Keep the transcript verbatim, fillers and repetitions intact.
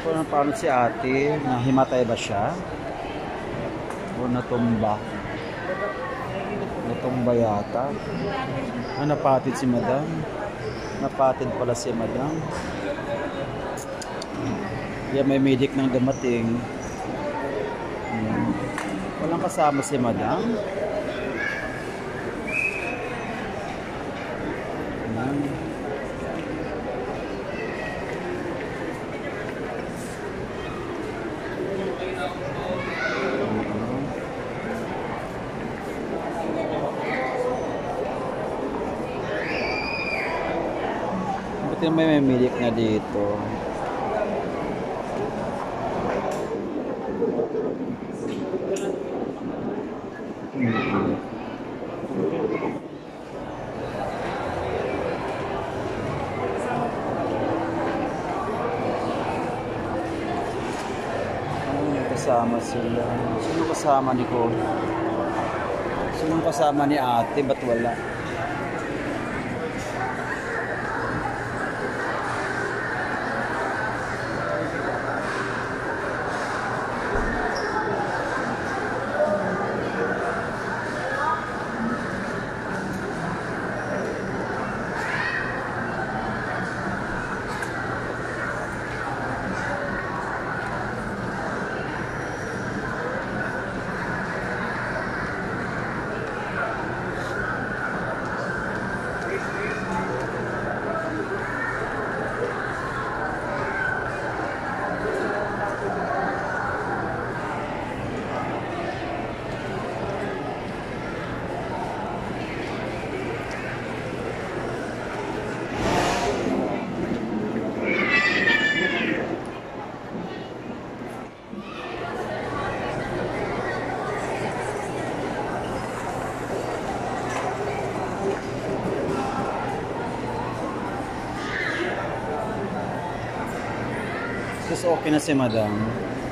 Paano, paano si ate? Nahimatay ba siya? O natumba? Natumba yata. Ah, napatid si madam. Napatid pala si madam. Kaya may medic nang dumating. Hmm. Walang kasama si madam. Hmm. Buti may may medic na dito. Hmm. Kasama sila. Sino kasama ni ko? Sino kasama ni ate? Ba't wala? Tapos okay na si madam.